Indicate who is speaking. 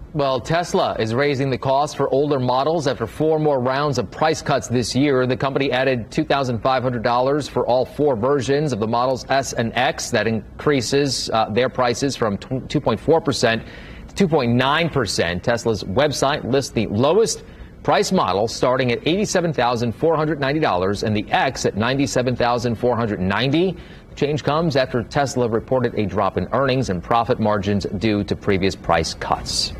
Speaker 1: Well, Tesla is raising the cost for older models after 4 more rounds of price cuts this year. The company added $2,500 for all 4 versions of the models S and X. That increases their prices from 2.4% to 2.9%. Tesla's website lists the lowest price model starting at $87,490 and the X at $97,490. The change comes after Tesla reported a drop in earnings and profit margins due to previous price cuts.